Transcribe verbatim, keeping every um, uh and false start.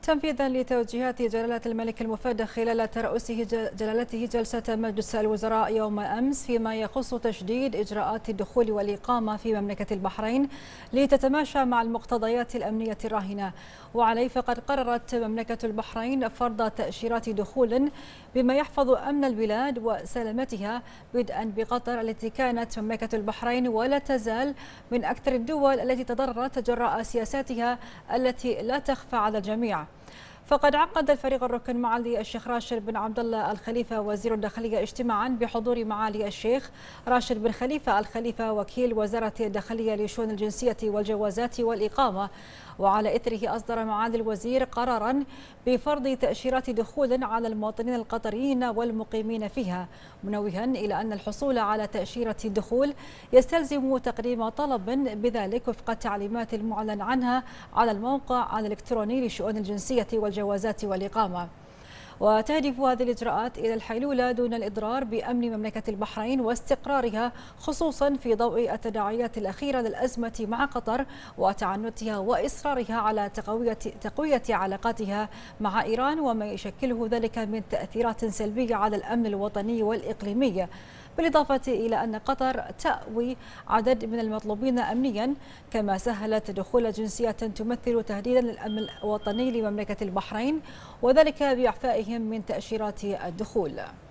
تنفيذا لتوجيهات جلالة الملك المفدى خلال ترأسه جلالته جلسة مجلس الوزراء يوم أمس فيما يخص تشديد إجراءات الدخول والإقامة في مملكة البحرين لتتماشى مع المقتضيات الأمنية الراهنة. وعليه فقد قررت مملكة البحرين فرض تأشيرات دخول بما يحفظ أمن البلاد وسلامتها، بدءا بقطر التي كانت مملكة البحرين ولا تزال من أكثر الدول التي تضررت جراء سياساتها التي لا تخفى على الجميع. فقد عقد الفريق الركن معالي الشيخ راشد بن عبد الله الخليفة وزير الداخلية اجتماعا بحضور معالي الشيخ راشد بن خليفة الخليفة وكيل وزارة الداخلية لشؤون الجنسية والجوازات والإقامة. وعلى إثره أصدر معالي الوزير قرارا بفرض تأشيرات دخول على المواطنين القطريين والمقيمين فيها، منوها إلى أن الحصول على تأشيرة دخول يستلزم تقديم طلب بذلك وفق التعليمات المعلن عنها على الموقع الإلكتروني لشؤون الجنسية والجوازات والإقامة. وتهدف هذه الإجراءات إلى الحيلولة دون الإضرار بأمن مملكة البحرين واستقرارها، خصوصا في ضوء التداعيات الأخيرة للأزمة مع قطر وتعنتها وإصرارها على تقوية تقوية علاقاتها مع إيران، وما يشكله ذلك من تأثيرات سلبية على الأمن الوطني والإقليمي، بالإضافة إلى أن قطر تأوي عدد من المطلوبين أمنيا، كما سهلت دخول جنسيات تمثل تهديدا للأمن الوطني لمملكة البحرين، وذلك بإعفائهم من تأشيرات الدخول.